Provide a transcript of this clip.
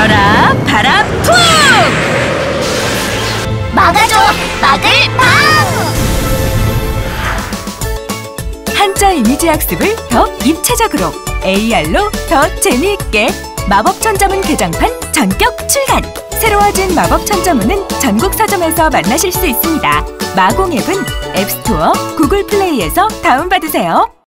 불어라 바람 푹! 막아줘 막을 방! 한자 이미지 학습을 더 입체적으로 AR로 더 재미있게 마법 천자문 개장판 전격 출간! 새로워진 마법 천자문은 전국 서점에서 만나실 수 있습니다. 마공 앱은 앱스토어, 구글 플레이에서 다운받으세요.